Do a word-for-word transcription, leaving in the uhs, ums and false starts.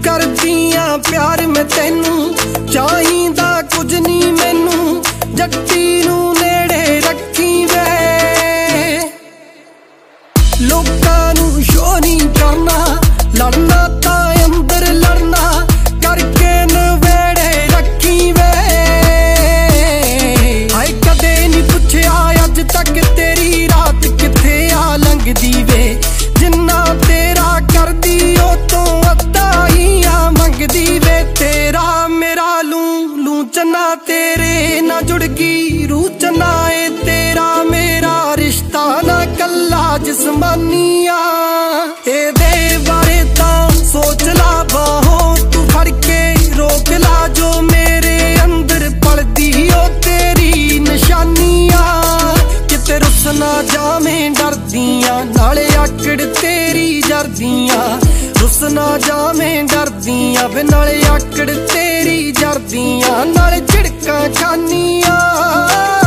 करदियां प्यार मैं तैनू, चाहिदा कुछ नहीं मैनू, जट्टी नू नेड़े रखी वे। लोकां नू शो नहीं करना, लड़ना तां अंदर लड़ना, करके नवेड़े रखी वे। हाय कदे नहीं पुछया अज तक तेरी रात किथे आ लंघदी वे, जिन्ना तेरा करदी ओ तो अद्धा ही आ मंगदी वे। तेरा मेरा लू लू चना तेरे ना जुड़गी रूह चना ए, तेरा मेरा रिश्ता ना कल्ला जिस्मानिया। एदे बारे तां सोच ला बाहों तू फड़ के, रोक ला जो मेरे अंदर पलदी ओ तेरी निशानिया। किते रुस ना जावें डरदियां, नाले आकड़ तेरी जरदियां, रुस ना जावें डरदियां वे, नाले आकड़ तेरी जरदियां, नाले झिड़कां खानियां।